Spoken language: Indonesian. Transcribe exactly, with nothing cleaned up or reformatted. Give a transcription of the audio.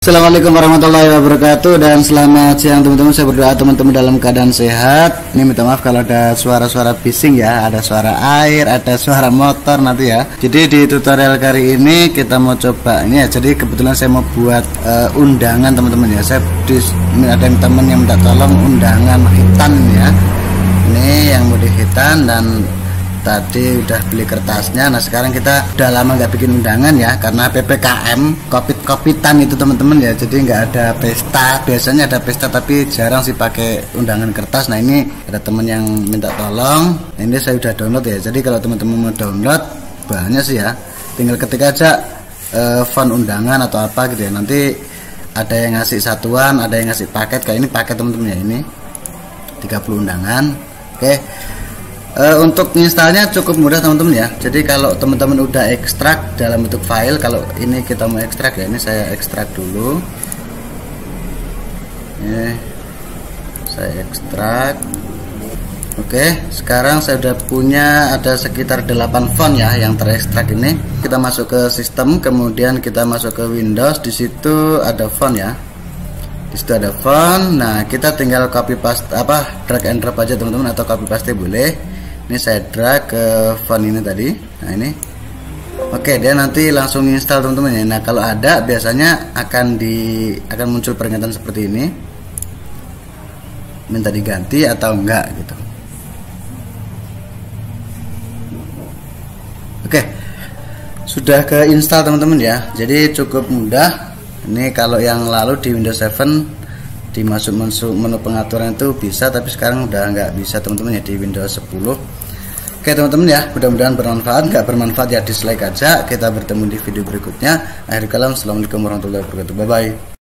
Assalamualaikum warahmatullahi wabarakatuh, dan selamat siang teman-teman. Saya berdoa teman-teman dalam keadaan sehat. Ini minta maaf kalau ada suara-suara bising ya, ada suara air, ada suara motor nanti ya. Jadi di tutorial kali ini kita mau coba ini ya. Jadi kebetulan saya mau buat uh, undangan teman-teman ya. Saya di, ada yang teman yang minta tolong undangan hitan ya. Ini yang mau dihitan dan tadi udah beli kertasnya. Nah sekarang kita udah lama nggak bikin undangan ya, karena P P K M covid covidan itu teman-teman ya, jadi nggak ada pesta. Biasanya ada pesta tapi jarang sih pakai undangan kertas. Nah ini ada teman yang minta tolong. Nah, ini saya udah download ya, jadi kalau teman-teman mau download bahannya sih ya tinggal ketik aja e, font undangan atau apa gitu ya. Nanti ada yang ngasih satuan, ada yang ngasih paket. Kayak ini paket teman-teman ya, ini tiga puluh undangan. Oke. Uh, untuk installnya cukup mudah teman-teman ya. Jadi kalau teman-teman udah ekstrak dalam bentuk file, kalau ini kita mau ekstrak ya, ini saya ekstrak dulu. Ini saya ekstrak. Oke, sekarang saya udah punya ada sekitar delapan font ya yang terekstrak ini. Kita masuk ke sistem, kemudian kita masuk ke Windows. Di situ ada font ya. Di situ ada font. Nah, kita tinggal copy paste apa drag and drop aja teman-teman, atau copy paste boleh. Ini saya drag ke font ini tadi. Nah ini oke, dia nanti langsung install teman-teman ya. Nah kalau ada biasanya akan di akan muncul peringatan seperti ini, minta diganti atau enggak gitu. Oke, sudah ke install teman-teman ya, jadi cukup mudah. Ini kalau yang lalu di Windows tujuh dimasuk masuk menu pengaturan itu bisa, tapi sekarang udah nggak bisa teman-teman ya di Windows sepuluh. Oke teman-teman ya, mudah-mudahan bermanfaat. Nggak bermanfaat ya dislike aja. Kita bertemu di video berikutnya. Akhir kalam, assalamualaikum warahmatullahi wabarakatuh. Bye bye.